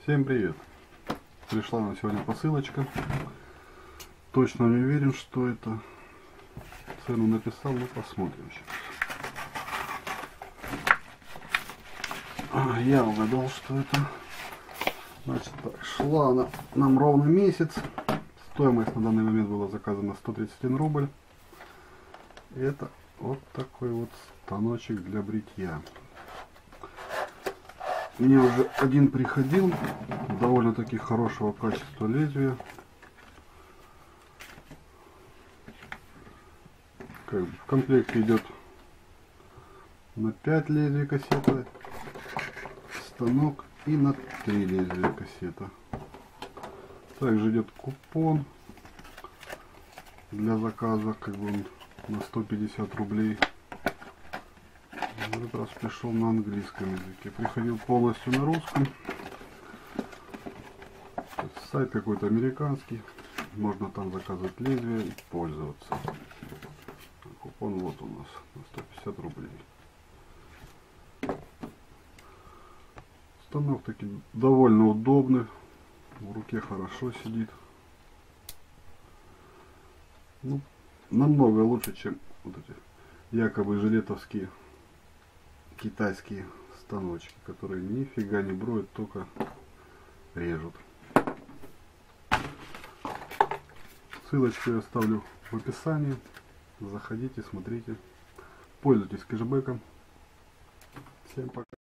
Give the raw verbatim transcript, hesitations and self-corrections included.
Всем привет! Пришла на сегодня посылочка. Точно не уверен, что это. Цену написал, но посмотрим сейчас. А, я угадал, что это. Значит, так, шла она нам ровно месяц. Стоимость на данный момент была заказана сто тридцать один рубль. И это вот такой вот станочек для бритья. Мне уже один приходил, довольно-таки хорошего качества лезвия. Как бы в комплекте идет на пять лезвий кассета станок и на три лезвия кассета. Также идет купон для заказа, как бы он на сто пятьдесят рублей. В этот раз пришел на английском языке. Приходил полностью на русском. Сайт какой-то американский. Можно там заказывать лезвие и пользоваться. Купон вот у нас на сто пятьдесят рублей. Станок таки довольно удобный. В руке хорошо сидит. Ну, намного лучше, чем вот эти якобы жилетовские китайские станочки, которые нифига не броют, только режут. Ссылочку я оставлю в описании. Заходите, смотрите. Пользуйтесь кэшбэком. Всем пока.